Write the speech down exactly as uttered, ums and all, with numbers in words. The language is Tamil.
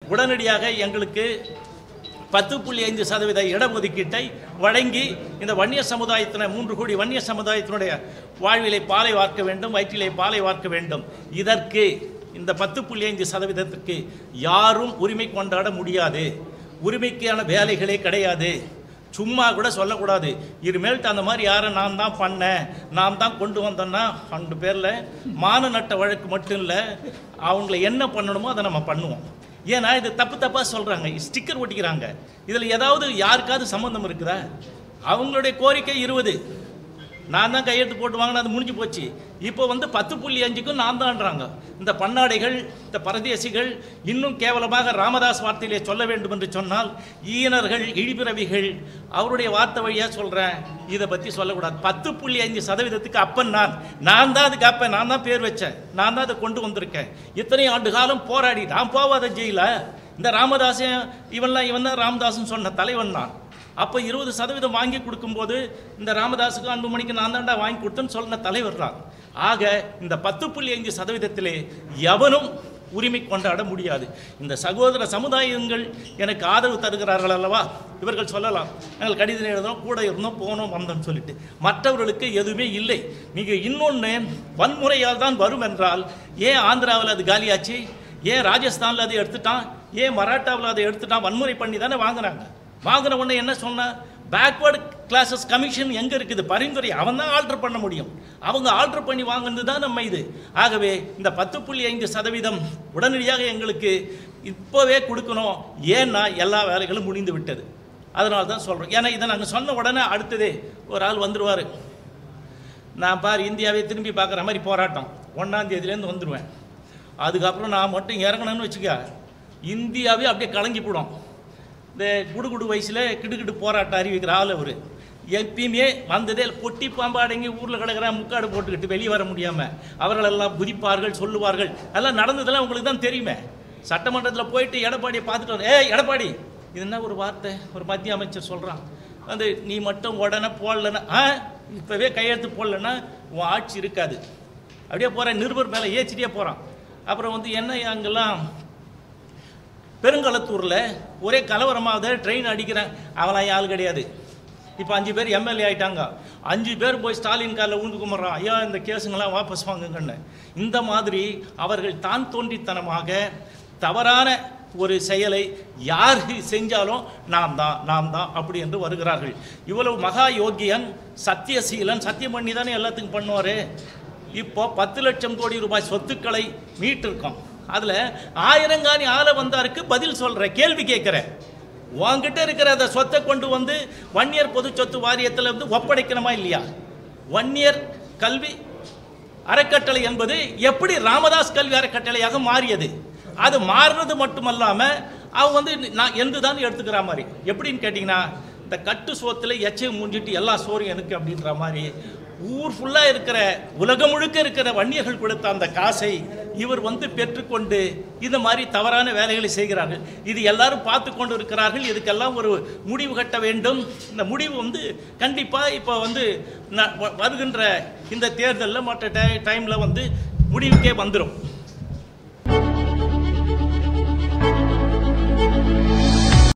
உடனடியாக எங்களுக்கு பத்து புள்ளி ஐந்து சதவீத இடஒதுக்கீட்டை வழங்கி இந்த வன்னிய சமுதாயத்தினர் மூன்று கோடி வன்னிய சமுதாயத்தினுடைய வாழ்விலை பாலை வார்க்க வேண்டும், வயிற்றிலை பாலை வார்க்க வேண்டும். இதற்கு இந்த பத்து புள்ளி ஐந்து சதவீதத்திற்கு யாரும் உரிமை கொண்டாட முடியாது. உரிமைக்கான வேலைகளே கிடையாது. சும்மா கூட சொல்லக்கூடாது. இனிமேல்ட்டு அந்த மாதிரி யாரை நான் தான் பண்ணேன், நான் தான் கொண்டு வந்தோன்னா அந்த பேரில் மான நட்ட வழக்கு மட்டும் இல்லை, அவங்கள என்ன பண்ணணுமோ அதை நம்ம பண்ணுவோம். ஏன்னா இது தப்பு தப்பாக சொல்கிறாங்க, ஸ்டிக்கர் ஒட்டிக்கிறாங்க. இதில் ஏதாவது யாருக்காவது சம்மந்தம் இருக்குதா? அவங்களுடைய கோரிக்கை இருபது, நான் தான் கையெழுத்து போட்டு வாங்கினா அது முடிஞ்சு போச்சு. இப்போ வந்து பத்து புள்ளி அஞ்சுக்கும் நான் தான்றாங்க. இந்த பன்னாடைகள், இந்த பரதேசிகள், இன்னும் கேவலமாக ராமதாஸ் வார்த்தையிலே சொல்ல வேண்டும் என்று சொன்னால் ஈனர்கள், இழிபிறவிகள், அவருடைய வார்த்தை வழியாக சொல்கிறேன். இதை பற்றி சொல்லக்கூடாது. பத்து புள்ளி ஐந்து சதவீதத்துக்கு அப்பன் நான் நான் தான் அதுக்கு அப்பன், நான் தான் பேர் வச்சேன், நான் தான் அதை கொண்டு வந்திருக்கேன். இத்தனை ஆண்டு காலம் போராடி நான் போவாத ஜெயில இந்த ராமதாசன் இவன்லாம் இவன் தான் ராமதாசன் சொன்ன தலைவன் நான். அப்போ இருபது சதவீதம் வாங்கி கொடுக்கும்போது இந்த ராமதாஸுக்கு அன்புமணிக்கு நான் தாண்டா வாங்கி கொடுத்தேன்னு சொன்ன தலைவர் தான். ஆக இந்த பத்து புள்ளி ஐந்து சதவீதத்திலே எவனும் உரிமை கொண்டாட முடியாது. இந்த சகோதர சமுதாயங்கள் எனக்கு ஆதரவு தருகிறார்கள் அல்லவா, இவர்கள் சொல்லலாம் நாங்கள் கடிதம் எழுதணும், கூட இருந்தோம், போனோம், வந்தோம்னு சொல்லிட்டு. மற்றவர்களுக்கு எதுவுமே இல்லை. நீங்கள் இன்னொன்று வன்முறையால் தான் வரும் என்றால் ஏன் ஆந்திராவில் அது காலியாச்சு, ஏன் ராஜஸ்தானில் அதை எடுத்துட்டான், ஏன் மராட்டாவில் அதை எடுத்துட்டான்? வன்முறை பண்ணி தானே வாங்கினாங்க. வாங்கின உடனே என்ன சொன்னா, பேக்வர்டு கிளாஸஸ் கமிஷன் எங்கே இருக்குது, பரிந்துரை அவன் தான் ஆல்டர் பண்ண முடியும். அவங்க ஆல்டர் பண்ணி வாங்கினது தான் நம்ம இது. ஆகவே இந்த பத்து புள்ளி ஐந்து சதவீதம் உடனடியாக எங்களுக்கு இப்போவே கொடுக்கணும். ஏன்னா எல்லா வேலைகளும் முடிந்து விட்டது. அதனால தான் சொல்கிறோம். ஏன்னா இதை நாங்கள் சொன்ன உடனே அடுத்ததே ஒரு ஆள் வந்துடுவார். நான் பார் இந்தியாவே திரும்பி பார்க்குற மாதிரி போராட்டம் ஒன்றாம் தேதியிலேருந்து வந்துடுவேன். அதுக்கப்புறம் நான் மட்டும் இறங்கணும்னு வச்சுக்க, இந்தியாவே அப்படியே கலங்கி போடும். இந்த குடுகுடு வயசில் கிடுகிடு போராட்டம் அறிவிக்கிற ஆள் அவர். எப்பயுமே வந்ததே பொட்டி பாம்பாடங்கி ஊரில் கிடக்கிற முக்காடு போட்டுக்கிட்டு வெளியே வர முடியாமல் அவர்களெல்லாம் குதிப்பார்கள், சொல்லுவார்கள். அதெல்லாம் நடந்ததெல்லாம் உங்களுக்கு தான் தெரியுமே. சட்டமன்றத்தில் போயிட்டு எடப்பாடியை பார்த்துட்டு வர, ஏ எடப்பாடி இது என்ன ஒரு வார்த்தை, ஒரு மத்திய அமைச்சர் சொல்கிறான், வந்து நீ மட்டும் உடனே போடலன்னா, ஆ இப்போவே கையெழுத்து போடலன்னா உன் ஆட்சி இருக்காது. அப்படியே போகிறேன், நிருபர் மேலே ஏச்சிட்டே போகிறான். அப்புறம் வந்து என்ன அங்கெல்லாம் பெருங்கலத்தூரில் ஒரே கலவரமாக ட்ரெயின் அடிக்கிறேன், அவெல்லாம் ஆள் கிடையாது. இப்போ அஞ்சு பேர் எம்எல்ஏ ஆகிட்டாங்க. அஞ்சு பேர் போய் ஸ்டாலின் காலில் ஊந்து கும்பிட்றான், ஐயா இந்த கேஸுங்கெல்லாம் வாபஸ் வாங்குங்கன்னு. இந்த மாதிரி அவர்கள் தான் தோன்றித்தனமாக தவறான ஒரு செயலை யார் செஞ்சாலும் நாம் தான் நாம் தான் அப்படி என்று வருகிறார்கள். இவ்வளவு மகா யோகியன் சத்தியசீலன் சத்தியம் பண்ணி தானே எல்லாத்துக்கும் பண்ணுவார். இப்போ பத்து லட்சம் கோடி ரூபாய் சொத்துக்களை மீட்டிருக்கோம். அதில் ஆயிரங்காணி ஆள வந்தாருக்கு பதில் சொல்கிற, கேள்வி கேட்குற. உங்ககிட்ட இருக்கிற அந்த சொத்தை கொண்டு வந்து வன்னியர் பொது சொத்து வாரியத்தில் வந்து ஒப்படைக்கணுமா இல்லையா? வன்னியர் கல்வி அறக்கட்டளை என்பது எப்படி ராமதாஸ் கல்வி அறக்கட்டளையாக மாறியது? அது மாறுறது மட்டுமல்லாமல் அவங்க வந்து நான் எந்த தான் எடுத்துக்கிற மாதிரி. எப்படின்னு கேட்டிங்கன்னா, இந்த கட்டு சோத்தில் எச்சை மூஞ்சிட்டு எல்லா சோறும் எனக்கு அப்படின்ற மாதிரி ஊர் ஃபுல்லாக இருக்கிற உலகம் முழுக்க இருக்கிற வன்னியர்கள் கொடுத்த அந்த காசை இவர் வந்து பெற்றுக்கொண்டு இந்த மாதிரி தவறான வேலைகளை செய்கிறார்கள். இது எல்லாரும் பார்த்து கொண்டு இருக்கிறார்கள். இதுக்கெல்லாம் ஒரு முடிவு கட்ட வேண்டும். இந்த முடிவு வந்து கண்டிப்பாக இப்போ வந்து வருகின்ற இந்த தேர்தலில் மற்ற டை டைமில் வந்து முடிவுக்கே வந்துடும்.